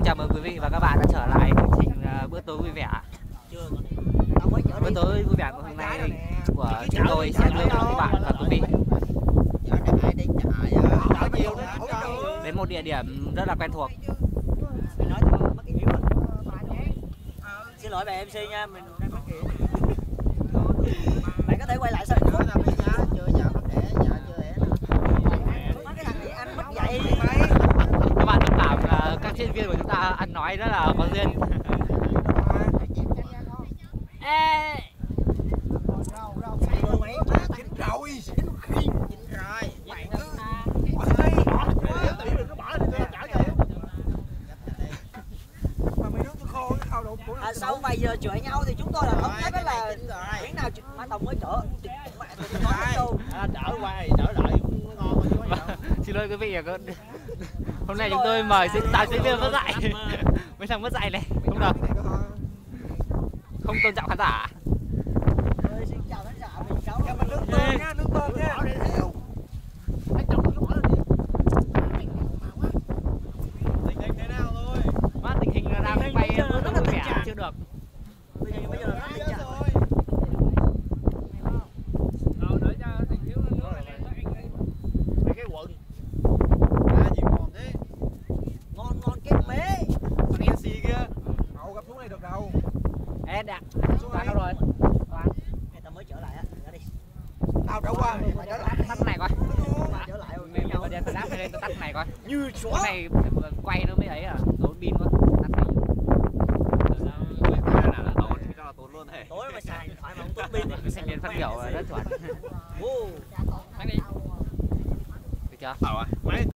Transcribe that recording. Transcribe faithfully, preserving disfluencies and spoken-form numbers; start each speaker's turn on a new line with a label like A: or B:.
A: chào mừng quý vị và các bạn đã trở lại chương trình uh, bữa tối vui vẻ. Bữa tối vui vẻ của hôm nay của chúng tôi sẽ đưa cho các bạn và quý vị đến một địa điểm rất là quen thuộc.
B: Xin lỗi bạn em xê nha, mình đang phát hiện. Bạn có thể quay lại sao? Nói là bây giờ chưa giờ mất đẻ, giờ chưa đẻ. Mấy cái thằng này ăn mất dậy.
A: Các bạn thông cảm là các diễn viên của chúng ta ăn nói rất là có duyên.
B: Ê. Chín rồi. Chín rồi. Bạn cứ À, sau vài giờ chửi nhau thì chúng tôi là thống nhất là miếng nào Mai Tùng mới chở
C: à, chở qua thì chở lại ngon chứ.
A: Xin lỗi quý vị, hôm nay chúng tôi mời tài diễn viên mất dạy. Mấy thằng mất dạy này không được, không tôn trọng khán giả.
B: Xin chào khán giả, mình cháu
C: nước tôm nha, nước tôm nha. Tình hình thế nào rồi?
A: Má, tình hình là đang bay bữa tối vui vẻ chưa được.
B: Bây giờ bây giờ là tình trạng
C: rồi. Rồi đợi cho thằng thiếu nước này lên mấy cái quần. À gì ngon thế?
B: ngon ngon kết mế.
C: Con en xê kia. Đâu gặp xuống này được đâu.
A: Ê đạt, quán đâu rồi? Quán.
B: Người ta mới trở lại á, ra đi.
C: Tao trở qua.
A: Tắt này coi.
B: Trở lại rồi.
A: Mình có điện phải lát lên, tôi tắt này coi.
B: Như
A: Cái
B: chó.
A: này quay nó mới ấy à, tốn pin quá. Tắt này.
B: Tối mà xài điện thoại mà không tốt pin thì
A: Sinh viên phát biểu rất chuẩn.
B: Wow.
A: Tắt đi. Được chưa?
C: Máy